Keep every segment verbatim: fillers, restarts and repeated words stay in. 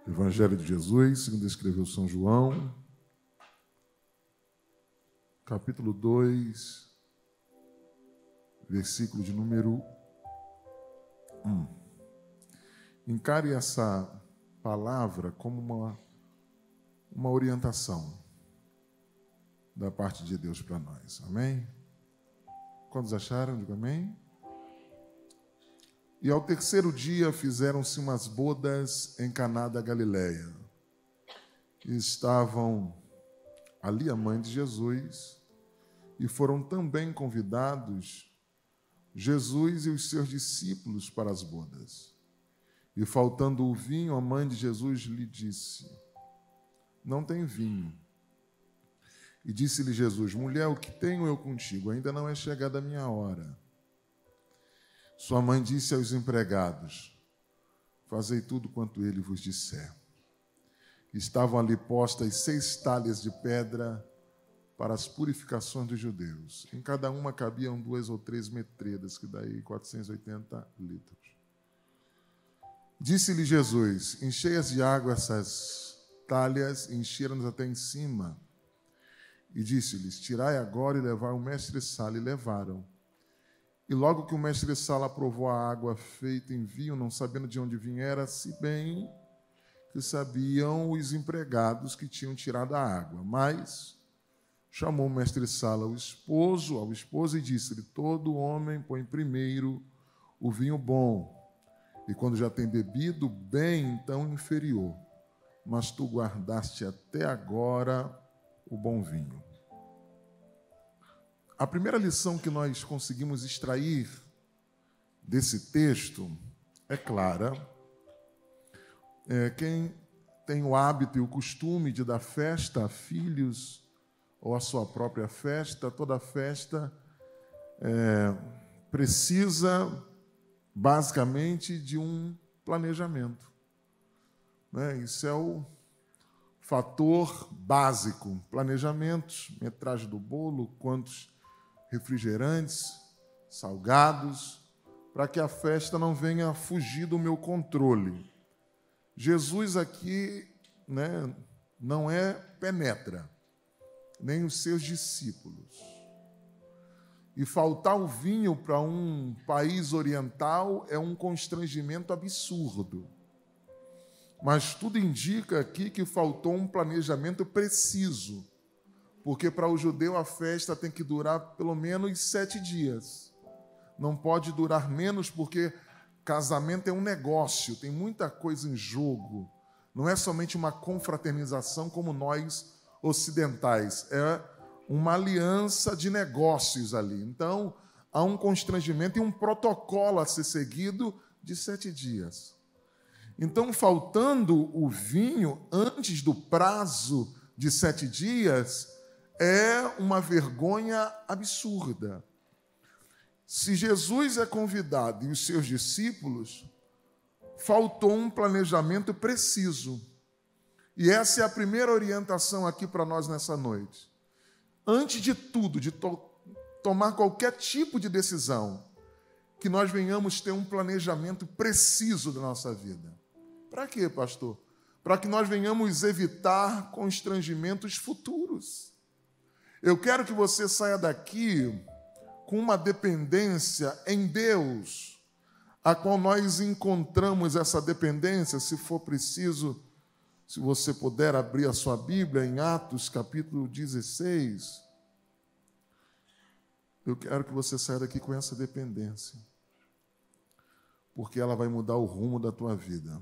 Evangelho de Jesus, segundo escreveu São João, capítulo dois, versículo de número um. Encare essa palavra como uma, uma orientação da parte de Deus para nós. Amém? Quantos acharam? Diga amém. E ao terceiro dia fizeram-se umas bodas em Caná da Galileia. E estavam ali a mãe de Jesus, e foram também convidados Jesus e os seus discípulos para as bodas. E faltando o vinho, a mãe de Jesus lhe disse: não tem vinho. E disse-lhe Jesus: mulher, o que tenho eu contigo? Ainda não é chegada a minha hora. Sua mãe disse aos empregados: fazei tudo quanto ele vos disser. Estavam ali postas seis talhas de pedra para as purificações dos judeus. Em cada uma cabiam duas ou três metredas, que daí quatrocentos e oitenta litros. Disse-lhe Jesus: enchei-as de água essas talhas, encheram-nas até em cima. E disse-lhes: tirai agora e levai o mestre-sala. E levaram. E logo que o mestre-sala provou a água feita em vinho, não sabendo de onde viera, se bem que sabiam os empregados que tinham tirado a água. Mas chamou o mestre-sala o esposo, ao esposo, e disse-lhe: todo homem põe primeiro o vinho bom, e quando já tem bebido, bem, então inferior. Mas tu guardaste até agora o bom vinho. A primeira lição que nós conseguimos extrair desse texto é clara. É, quem tem o hábito e o costume de dar festa a filhos ou a sua própria festa, toda festa é, precisa basicamente de um planejamento. Né? Isso é o fator básico. Planejamentos, metragem do bolo, quantos refrigerantes, salgados, para que a festa não venha fugir do meu controle. Jesus aqui, né, não é penetra, nem os seus discípulos. E faltar o vinho para um país oriental é um constrangimento absurdo. Mas tudo indica aqui que faltou um planejamento preciso, porque para o judeu a festa tem que durar pelo menos sete dias. Não pode durar menos, porque casamento é um negócio, tem muita coisa em jogo. Não é somente uma confraternização como nós ocidentais, é uma aliança de negócios ali. Então, há um constrangimento e um protocolo a ser seguido de sete dias. Então, faltando o vinho antes do prazo de sete dias, é uma vergonha absurda. Se Jesus é convidado e os seus discípulos, faltou um planejamento preciso. E essa é a primeira orientação aqui para nós nessa noite. Antes de tudo, de to- tomar qualquer tipo de decisão, que nós venhamos ter um planejamento preciso da nossa vida. Para quê, pastor? Para que nós venhamos evitar constrangimentos futuros. Eu quero que você saia daqui com uma dependência em Deus, a qual nós encontramos essa dependência, se for preciso, se você puder abrir a sua Bíblia em Atos, capítulo dezesseis. Eu quero que você saia daqui com essa dependência, porque ela vai mudar o rumo da tua vida.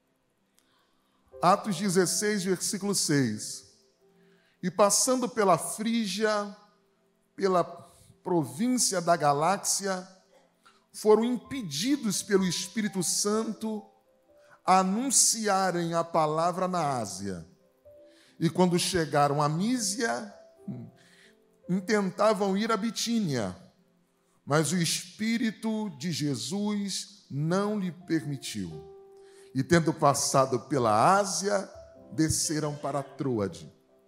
Atos dezesseis, versículo seis. E passando pela Frígia, pela província da Galácia, foram impedidos pelo Espírito Santo a anunciarem a palavra na Ásia. E quando chegaram a Mísia, intentavam ir a Bitínia, mas o Espírito de Jesus não lhe permitiu. E tendo passado pela Ásia, desceram para Troade.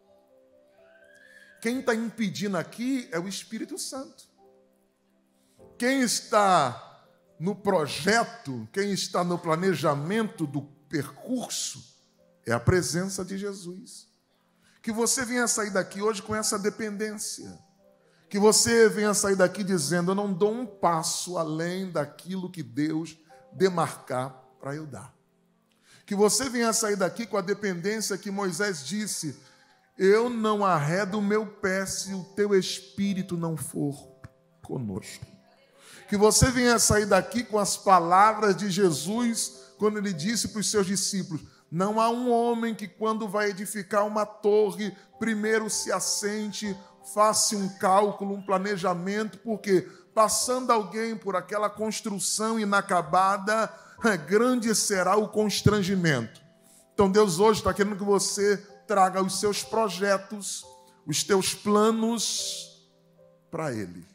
Quem está impedindo aqui é o Espírito Santo. Quem está no projeto, quem está no planejamento do percurso É a presença de Jesus. Que você venha sair daqui hoje com essa dependência. Que você venha sair daqui dizendo: eu não dou um passo além daquilo que Deus demarcar para eu dar. Que você venha sair daqui com a dependência que Moisés disse: eu não arredo o meu pé se o teu espírito não for conosco. Que você venha sair daqui com as palavras de Jesus, quando ele disse para os seus discípulos: não há um homem que, quando vai edificar uma torre, primeiro se assente, faça um cálculo, um planejamento, porque passando alguém por aquela construção inacabada, grande será o constrangimento. Então Deus hoje está querendo que você traga os seus projetos, os teus planos para Ele.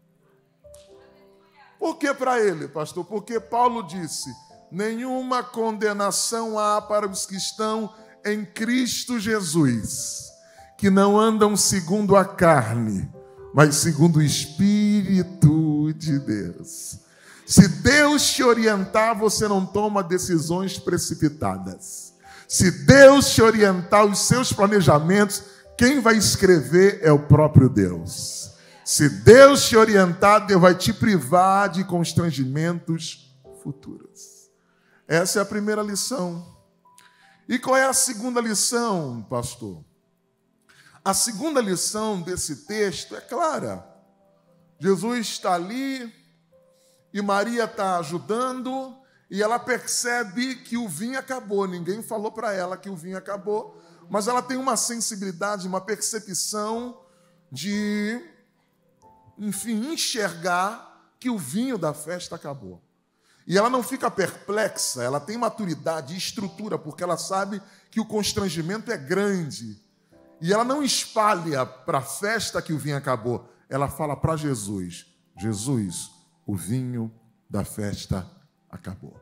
Por que para Ele, pastor? Porque Paulo disse: nenhuma condenação há para os que estão em Cristo Jesus, que não andam segundo a carne, mas segundo o Espírito de Deus. Se Deus te orientar, você não toma decisões precipitadas. Se Deus te orientar os seus planejamentos, quem vai escrever é o próprio Deus. Se Deus te orientar, Deus vai te privar de constrangimentos futuros. Essa é a primeira lição. E qual é a segunda lição, pastor? A segunda lição desse texto é clara. Jesus está ali e Maria está ajudando e ela percebe que o vinho acabou. Ninguém falou para ela que o vinho acabou, mas ela tem uma sensibilidade, uma percepção de, enfim, enxergar que o vinho da festa acabou. E ela não fica perplexa, ela tem maturidade e estrutura, porque ela sabe que o constrangimento é grande. E ela não espalha para a festa que o vinho acabou. Ela fala para Jesus: Jesus, o vinho da festa acabou.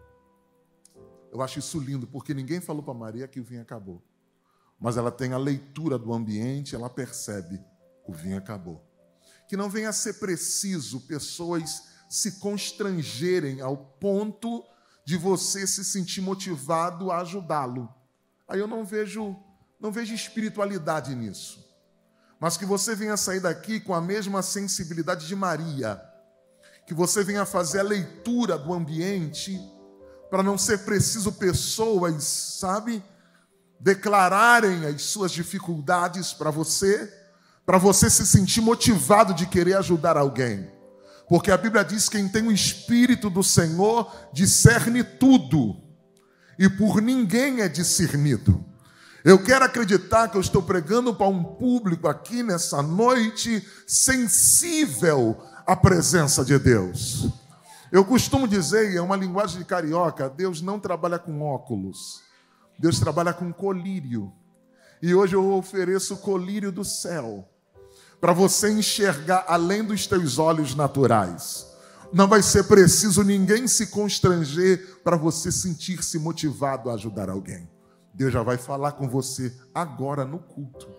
Eu acho isso lindo, porque ninguém falou para Maria que o vinho acabou. Mas ela tem a leitura do ambiente, ela percebe: o vinho acabou. Que não venha a ser preciso pessoas se constrangerem ao ponto de você se sentir motivado a ajudá-lo. Aí eu não vejo, não vejo espiritualidade nisso. Mas que você venha sair daqui com a mesma sensibilidade de Maria. Que você venha fazer a leitura do ambiente, para não ser preciso pessoas, sabe, declararem as suas dificuldades para você, para você se sentir motivado de querer ajudar alguém. Porque a Bíblia diz que quem tem o Espírito do Senhor discerne tudo, e por ninguém é discernido. Eu quero acreditar que eu estou pregando para um público aqui nessa noite sensível à presença de Deus. Eu costumo dizer, é uma linguagem de carioca: Deus não trabalha com óculos, Deus trabalha com colírio. E hoje eu ofereço o colírio do céu, para você enxergar além dos teus olhos naturais. Não vai ser preciso ninguém se constranger para você sentir-se motivado a ajudar alguém. Deus já vai falar com você agora no culto.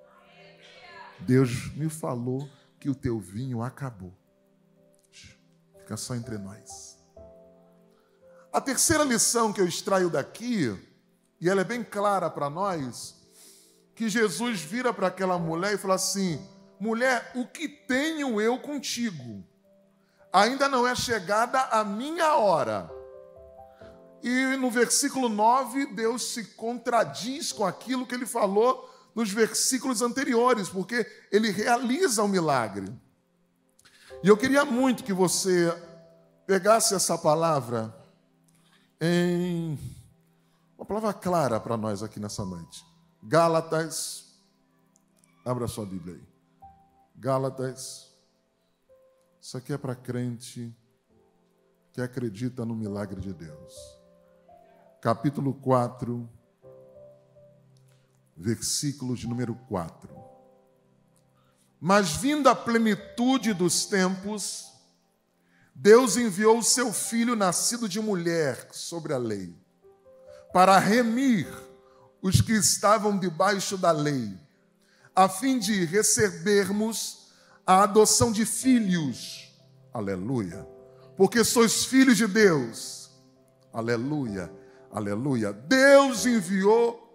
Deus me falou que o teu vinho acabou. Fica só entre nós. A terceira lição que eu extraio daqui, e ela é bem clara para nós, que Jesus vira para aquela mulher e fala assim: mulher, o que tenho eu contigo? Ainda não é chegada a minha hora. E no versículo nove, Deus se contradiz com aquilo que ele falou nos versículos anteriores, porque ele realiza o milagre. E eu queria muito que você pegasse essa palavra em uma palavra clara para nós aqui nessa noite. Gálatas, abra sua Bíblia aí. Gálatas, isso aqui é para crente que acredita no milagre de Deus. Capítulo quatro, versículos de número quatro. Mas vindo a plenitude dos tempos, Deus enviou o seu Filho nascido de mulher sobre a lei, para remir os que estavam debaixo da lei, a fim de recebermos a adoção de filhos. Aleluia. Porque sois filhos de Deus. Aleluia, aleluia. Deus enviou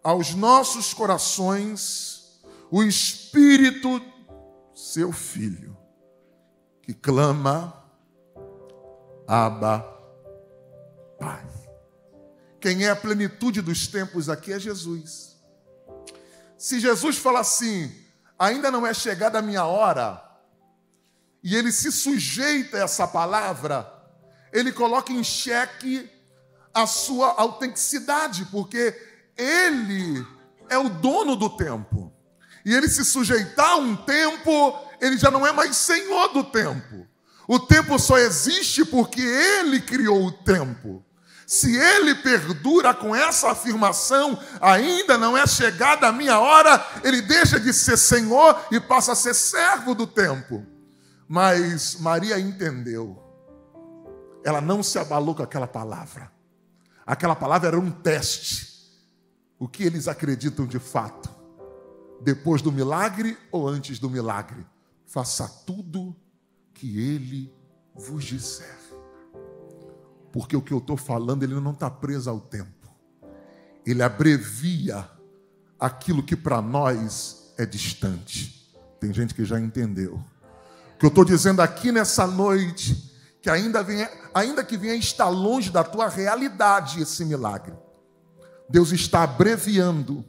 aos nossos corações o Espírito, seu Filho, que clama, Abba, Pai. Quem é a plenitude dos tempos aqui é Jesus. Se Jesus fala assim, ainda não é chegada a minha hora, e ele se sujeita a essa palavra, ele coloca em xeque a sua autenticidade, porque ele é o dono do tempo. E ele se sujeitar a um tempo, ele já não é mais senhor do tempo. O tempo só existe porque ele criou o tempo. Se ele perdura com essa afirmação, ainda não é chegada a minha hora, ele deixa de ser senhor e passa a ser servo do tempo. Mas Maria entendeu. Ela não se abalou com aquela palavra. Aquela palavra era um teste. O que eles acreditam de fato? Depois do milagre ou antes do milagre? Faça tudo que ele vos disser. Porque o que eu estou falando, ele não está preso ao tempo. Ele abrevia aquilo que para nós é distante. Tem gente que já entendeu. O que eu estou dizendo aqui nessa noite, que ainda, venha, ainda que venha estar longe da tua realidade esse milagre, Deus está abreviando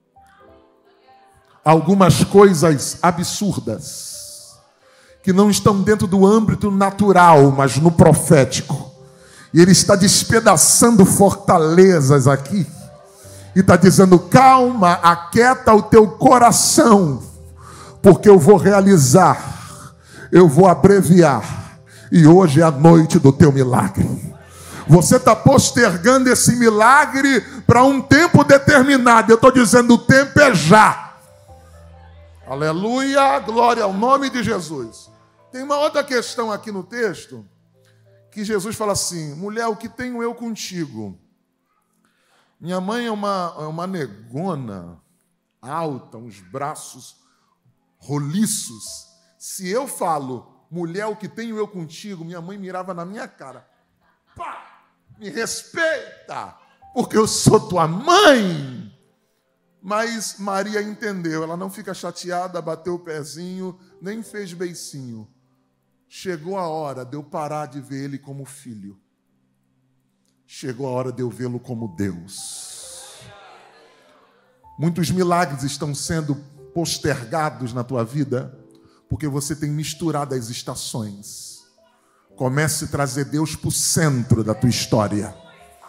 algumas coisas absurdas, que não estão dentro do âmbito natural, mas no profético. E Ele está despedaçando fortalezas aqui. E está dizendo, calma, aquieta o teu coração, porque eu vou realizar, eu vou abreviar. E hoje é a noite do teu milagre. Você está postergando esse milagre para um tempo determinado. Eu estou dizendo, o tempo é já. Aleluia, glória ao nome de Jesus. Tem uma outra questão aqui no texto, que Jesus fala assim, mulher, o que tenho eu contigo? Minha mãe é uma, é uma negona, alta, uns braços roliços. Se eu falo, mulher, o que tenho eu contigo? Minha mãe mirava na minha cara. Pá, me respeita, porque eu sou tua mãe. Mas Maria entendeu, ela não fica chateada, bateu o pezinho, nem fez beicinho. Chegou a hora de eu parar de ver ele como filho. Chegou a hora de eu vê-lo como Deus. Muitos milagres estão sendo postergados na tua vida, porque você tem misturado as estações. Comece a trazer Deus para o centro da tua história.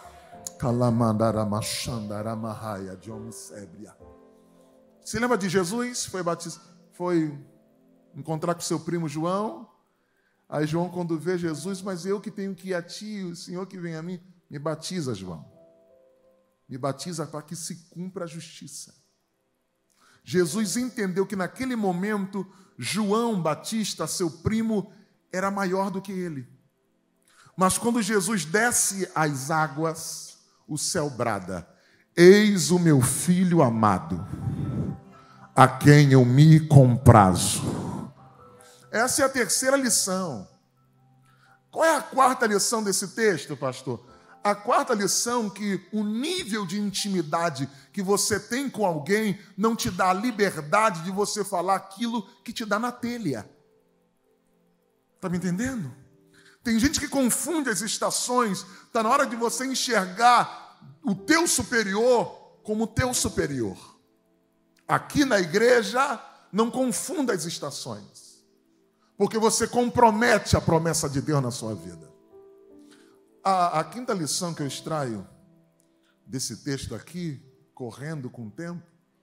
Se lembra de Jesus? Foi batizado, foi encontrar com seu primo João. Aí João, quando vê Jesus, mas eu que tenho que ir a ti, o Senhor que vem a mim, me batiza, João. Me batiza para que se cumpra a justiça. Jesus entendeu que naquele momento, João Batista, seu primo, era maior do que ele. Mas quando Jesus desce às águas, o céu brada, eis o meu filho amado, a quem eu me comprazo. Essa é a terceira lição. Qual é a quarta lição desse texto, pastor? A quarta lição, que o nível de intimidade que você tem com alguém não te dá a liberdade de você falar aquilo que te dá na telha. Está me entendendo? Tem gente que confunde as estações. Está na hora de você enxergar o teu superior como o teu superior. Aqui na igreja, não confunda as estações. Porque você compromete a promessa de Deus na sua vida. A, a quinta lição que eu extraio desse texto aqui, correndo com o tempo,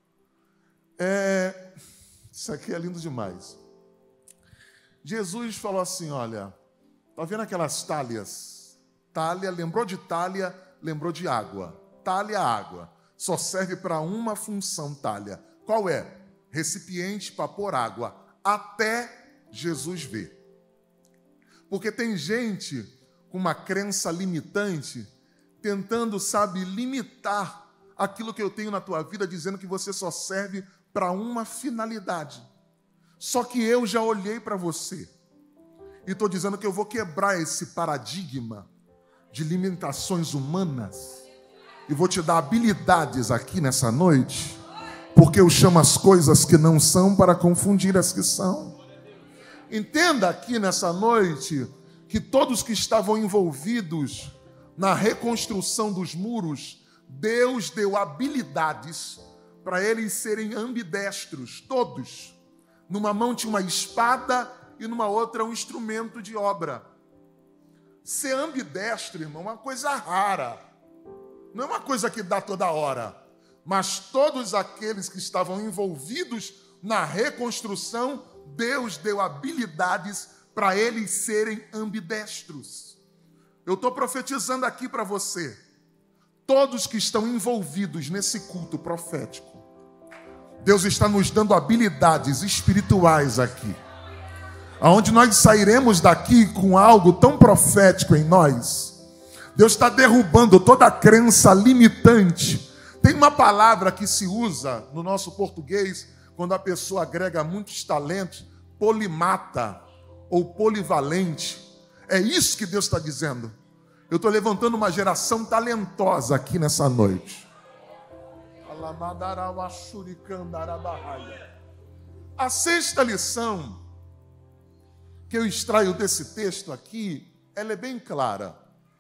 é... Isso aqui é lindo demais. Jesus falou assim, olha, está vendo aquelas talhas? Talha, lembrou de talha, lembrou de água. Talha, água. Só serve para uma função, talha. Qual é? Recipiente para pôr água. Até Jesus vê. Porque tem gente com uma crença limitante, tentando, sabe, limitar aquilo que eu tenho na tua vida, dizendo que você só serve para uma finalidade. Só que eu já olhei para você e estou dizendo que eu vou quebrar esse paradigma de limitações humanas E vou te dar habilidades aqui nessa noite, porque eu chamo as coisas que não são para confundir as que são. Entenda aqui nessa noite que todos que estavam envolvidos na reconstrução dos muros, Deus deu habilidades para eles serem ambidestros, todos. Numa mão tinha uma espada e numa outra um instrumento de obra. Ser ambidestro, irmão, é uma coisa rara. Não é uma coisa que dá toda hora. Mas todos aqueles que estavam envolvidos na reconstrução, Deus deu habilidades para eles serem ambidestros. Eu estou profetizando aqui para você. Todos que estão envolvidos nesse culto profético, Deus está nos dando habilidades espirituais aqui, aonde nós sairemos daqui com algo tão profético em nós. Deus está derrubando toda a crença limitante. Tem uma palavra que se usa no nosso português, quando a pessoa agrega muitos talentos, polimata ou polivalente. É isso que Deus está dizendo. Eu estou levantando uma geração talentosa aqui nessa noite. A sexta lição que eu extraio desse texto aqui, ela é bem clara.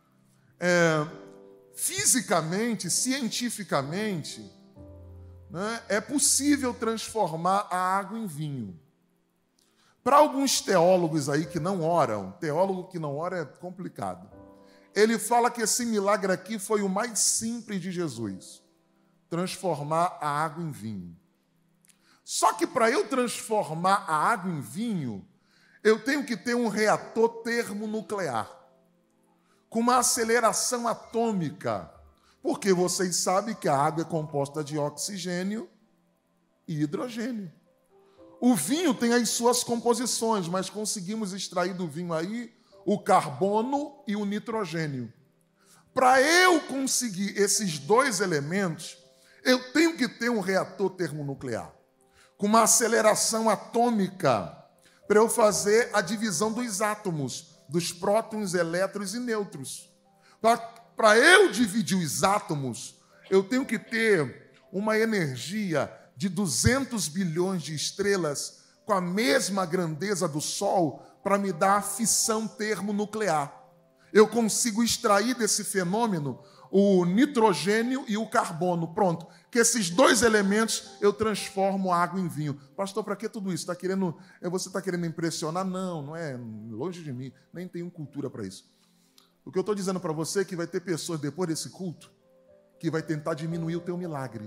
É, fisicamente, cientificamente, né, é possível transformar a água em vinho. Para alguns teólogos aí que não oram, teólogo que não ora é complicado. Ele fala que esse milagre aqui foi o mais simples de Jesus. Transformar a água em vinho. Só que para eu transformar a água em vinho, eu tenho que ter um reator termonuclear, com uma aceleração atômica. Porque vocês sabem que a água é composta de oxigênio e hidrogênio. O vinho tem as suas composições, mas conseguimos extrair do vinho aí o carbono e o nitrogênio. Para eu conseguir esses dois elementos, eu tenho que ter um reator termonuclear, com uma aceleração atômica, para eu fazer a divisão dos átomos, dos prótons, elétrons e nêutrons. Para eu dividir os átomos, eu tenho que ter uma energia de duzentos bilhões de estrelas, com a mesma grandeza do Sol, para me dar a fissão termonuclear. Eu consigo extrair desse fenômeno o nitrogênio e o carbono. Pronto. Que esses dois elementos eu transformo a água em vinho. Pastor, para que tudo isso? Tá querendo, você está querendo impressionar? Não, não é. Longe de mim. Nem tenho cultura para isso. O que eu estou dizendo para você é que vai ter pessoas depois desse culto que vai tentar diminuir o teu milagre.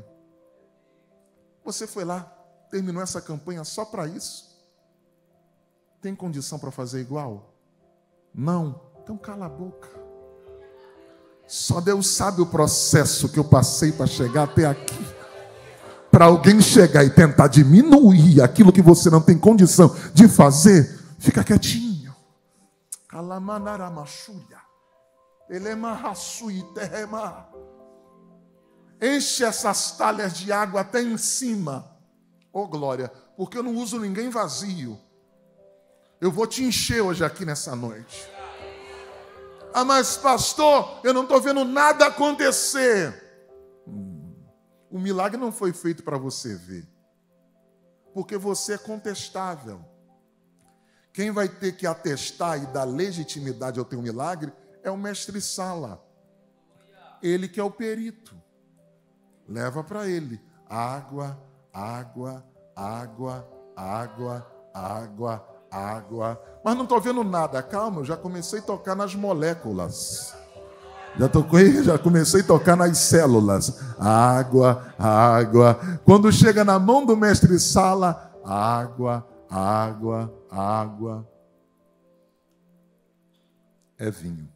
Você foi lá, terminou essa campanha só para isso? Tem condição para fazer igual? Não. Então cala a boca. Só Deus sabe o processo que eu passei para chegar até aqui. Para alguém chegar e tentar diminuir aquilo que você não tem condição de fazer, fica quietinho. Enche essas talhas de água até em cima. Oh glória, porque eu não uso ninguém vazio. Eu vou te encher hoje aqui nessa noite. Ah, mas pastor, eu não estou vendo nada acontecer. Hum, o milagre não foi feito para você ver. Porque você é contestável. Quem vai ter que atestar e dar legitimidade ao teu milagre é o mestre-sala. Ele que é o perito. Leva para ele água, água, água, água, água, água. Mas não estou vendo nada. Calma, eu já comecei a tocar nas moléculas. Já, toquei, já comecei a tocar nas células. Água, água. Quando chega na mão do mestre-sala, água, água, água. É vinho.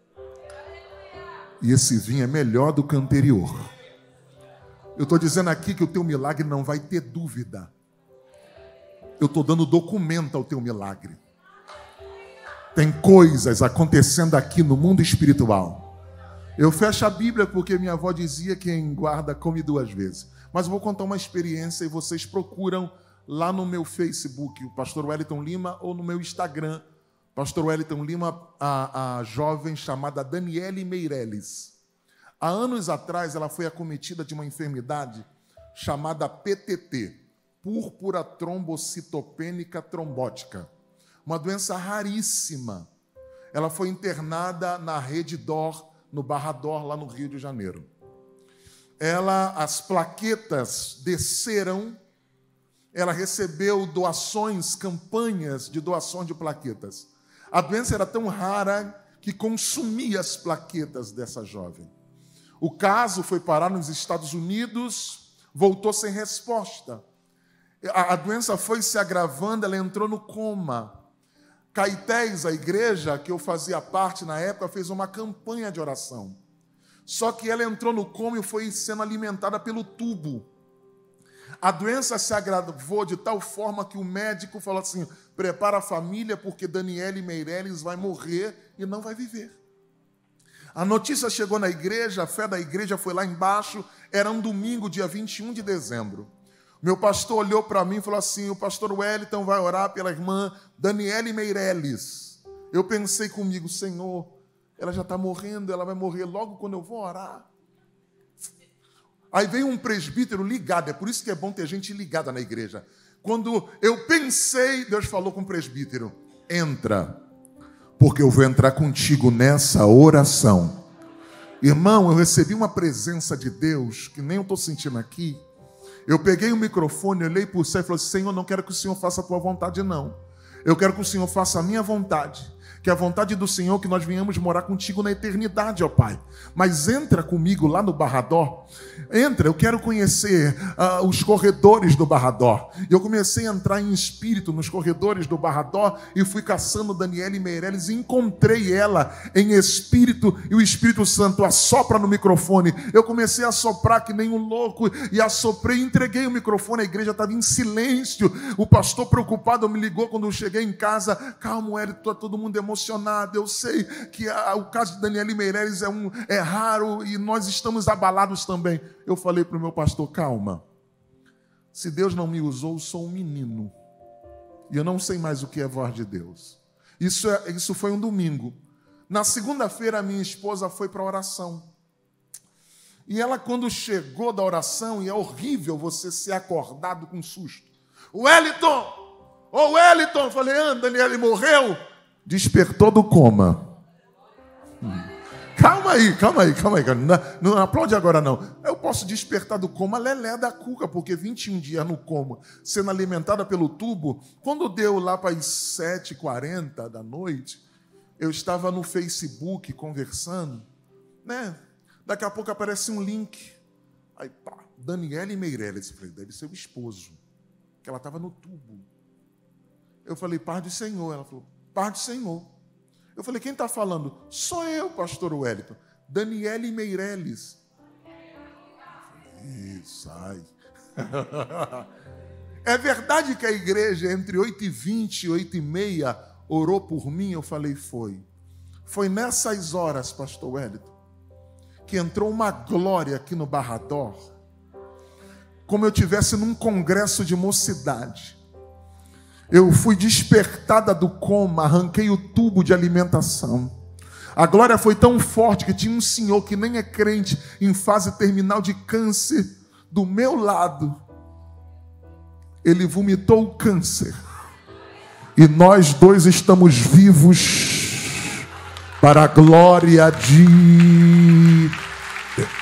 E esse vinho é melhor do que o anterior. Eu estou dizendo aqui que o teu milagre não vai ter dúvida. Eu estou dando documento ao teu milagre. Tem coisas acontecendo aqui no mundo espiritual. Eu fecho a Bíblia porque minha avó dizia que quem guarda come duas vezes. Mas eu vou contar uma experiência e vocês procuram lá no meu Facebook, o pastor Wellington Lima, ou no meu Instagram, pastor Wellington Lima, a, a jovem chamada Daniele Meireles. Há anos atrás, ela foi acometida de uma enfermidade chamada P T T, púrpura trombocitopênica trombótica, uma doença raríssima. Ela foi internada na Rede Dor, no Barra Dor, lá no Rio de Janeiro. Ela, as plaquetas desceram, ela recebeu doações, campanhas de doação de plaquetas. A doença era tão rara que consumia as plaquetas dessa jovem. O caso foi parar nos Estados Unidos, voltou sem resposta. A, a doença foi se agravando, ela entrou no coma. Caetés, a igreja que eu fazia parte na época, fez uma campanha de oração. Só que ela entrou no coma e foi sendo alimentada pelo tubo. A doença se agravou de tal forma que o médico falou assim: prepara a família porque Daniele Meireles vai morrer e não vai viver. A notícia chegou na igreja, a fé da igreja foi lá embaixo, era um domingo, dia vinte e um de dezembro. Meu pastor olhou para mim e falou assim: o pastor Wellington vai orar pela irmã Daniele Meireles. Eu pensei comigo: Senhor, ela já está morrendo, ela vai morrer logo quando eu vou orar. Aí veio um presbítero ligado, é por isso que é bom ter gente ligada na igreja. Quando eu pensei, Deus falou com o presbítero: entra, porque eu vou entrar contigo nessa oração. Irmão, eu recebi uma presença de Deus que nem eu estou sentindo aqui. Eu peguei o microfone, olhei para o céu e falei: Senhor, não quero que o Senhor faça a tua vontade, não. Eu quero que o Senhor faça a minha vontade. Que a vontade do Senhor, que nós venhamos morar contigo na eternidade, ó Pai. Mas entra comigo lá no Barra Dor. Entra, eu quero conhecer uh, os corredores do Barra Dor. Eu comecei a entrar em espírito nos corredores do Barra Dor e fui caçando Daniele Meireles e encontrei ela em espírito e o Espírito Santo assopra no microfone. Eu comecei a soprar que nem um louco e assoprei e entreguei o microfone. A igreja estava em silêncio. O pastor preocupado me ligou quando eu cheguei em casa: calma, Wellington, todo mundo emocionado. emocionado, eu sei que a, o caso de Daniele Meireles é, um, é raro e nós estamos abalados também. Eu falei para o meu pastor: calma, se Deus não me usou, eu sou um menino e eu não sei mais o que é voz de Deus. Isso, é, isso foi um domingo. Na segunda-feira a minha esposa foi para a oração e ela, quando chegou da oração, e é horrível você ser acordado com susto: Wellington, ô Wellington, eu falei: ah, Daniele morreu? Despertou do coma. Hum. Calma aí, calma aí, calma aí. Não, não aplaude agora, não. Eu posso despertar do coma lelé da cuca, porque vinte e um dias no coma, sendo alimentada pelo tubo. Quando deu lá para as sete e quarenta da noite, eu estava no Facebook conversando, né? Daqui a pouco aparece um link. Aí, pá, Daniele Meireles. Eu falei: deve ser o esposo, que ela estava no tubo. Eu falei: paz do Senhor. Ela falou: paz do Senhor. Eu falei: quem está falando? Sou eu, pastor Wellington. Daniele Meireles. Isso, ai. É verdade que a igreja, entre oito e vinte e oito e meia, orou por mim? Eu falei: foi. Foi nessas horas, pastor Wellington, que entrou uma glória aqui no Barra Dor, como eu tivesse num congresso de mocidade. Eu fui despertada do coma, arranquei o tubo de alimentação. A glória foi tão forte que tinha um senhor que nem é crente, em fase terminal de câncer, do meu lado. Ele vomitou o câncer. E nós dois estamos vivos para a glória de Deus.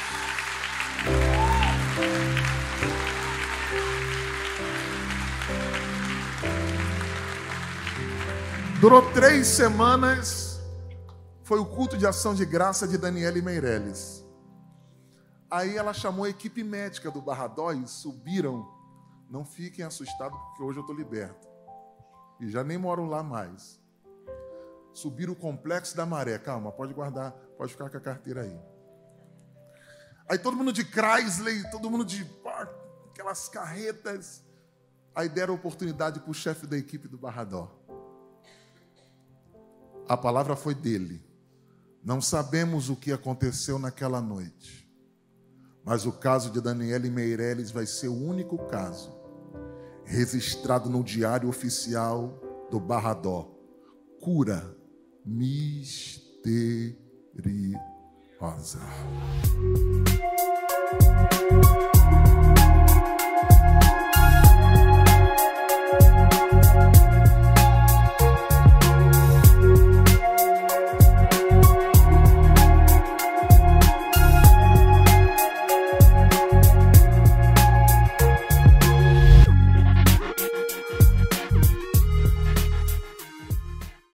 Durou três semanas, foi o culto de ação de graça de Daniele Meireles. Aí ela chamou a equipe médica do Barra Dor e subiram. Não fiquem assustados, porque hoje eu estou liberto. E já nem moro lá mais. Subiram o Complexo da Maré. Calma, pode guardar, pode ficar com a carteira aí. Aí todo mundo de Chrysler, todo mundo de aquelas carretas. Aí deram oportunidade para o chefe da equipe do Barra Dor. A palavra foi dele. Não sabemos o que aconteceu naquela noite, mas o caso de Daniele Meireles vai ser o único caso registrado no diário oficial do Barra Dor. Cura misteriosa. Rosa.